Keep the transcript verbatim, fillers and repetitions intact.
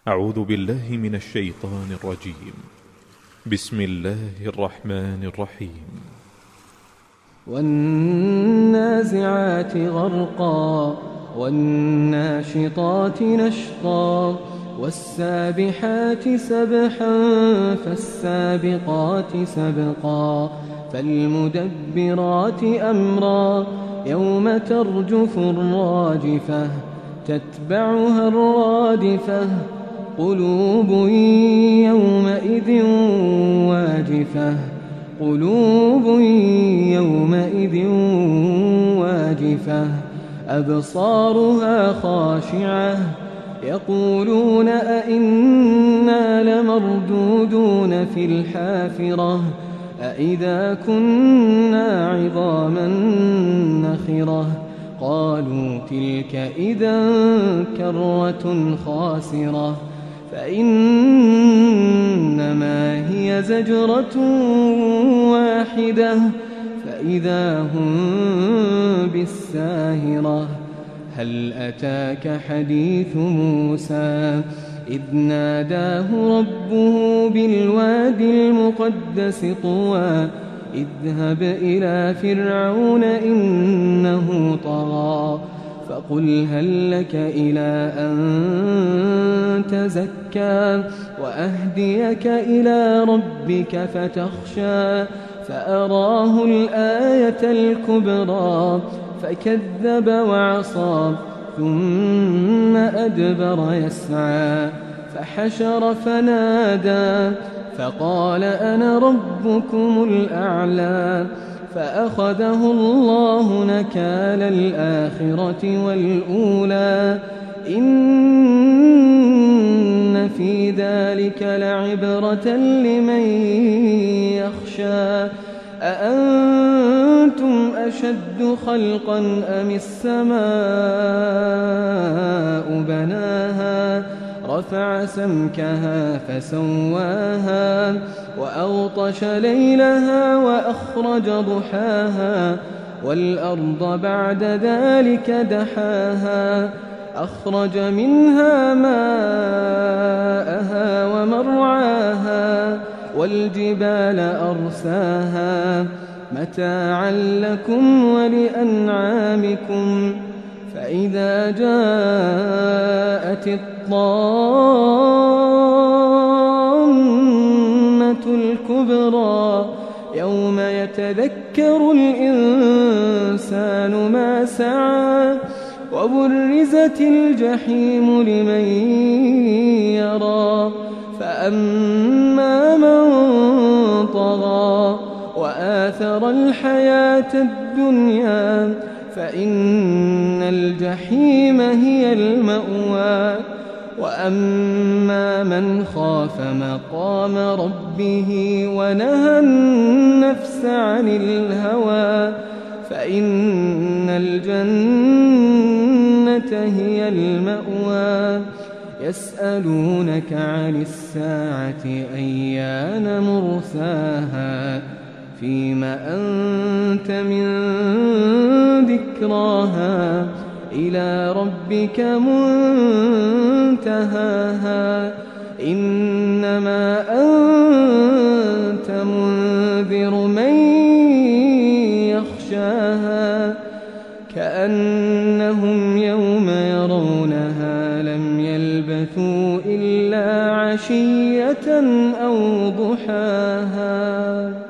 أعوذ بالله من الشيطان الرجيم. بسم الله الرحمن الرحيم. والنازعات غرقا والناشطات نشطا والسابحات سبحا فالسابقات سبقا فالمدبرات أمرا يوم ترجف الراجفة تتبعها الرادفة قلوب يومئذ واجفة قلوب يومئذ واجفة أبصارها خاشعة يقولون أئنا لمردودون في الحافرة أئذا كنا عظاما نخرة قالوا تلك إذا كرة خاسرة فإنما هي زجرة واحدة فإذا هم بالساهرة هل أتاك حديث موسى إذ ناداه ربه بالوادي المقدس طوى اذهب إلى فرعون إنه طغى فقل هل لك إلى أن تزكى وأهديك إلى ربك فتخشى فأراه الآية الكبرى فكذب وعصى ثم أدبر يسعى فحشر فنادى فقال أنا ربكم الأعلى فأخذه الله نكال الآخرة والأولى إن في ذلك لعبرة لمن يخشى أأنتم أشد خلقا أم السماء بناها رفع سمكها فسواها وأغطش ليلها وأخرج ضحاها والأرض بعد ذلك دحاها أخرج منها ماءها ومرعاها والجبال أرساها متاعا لكم ولأنعامكم فإذا جاءت الطامة الكبرى يوم يتذكر الإنسان ما سعى وبرزت الجحيم لمن يرى فأما من طغى وآثر الحياة الدنيا فإن الجحيم هي المأوى وأما من خاف مقام ربه ونهى النفس عن الهوى فإن الجنة هي المأوى يسألونك عن الساعة أيان مرساها فيم أنت من ذكراها إلى ربك منتهاها إنما أنت منذر من يخشاها كأنهم يوم يرونها لم يلبثوا إلا عشية أو ضحاها.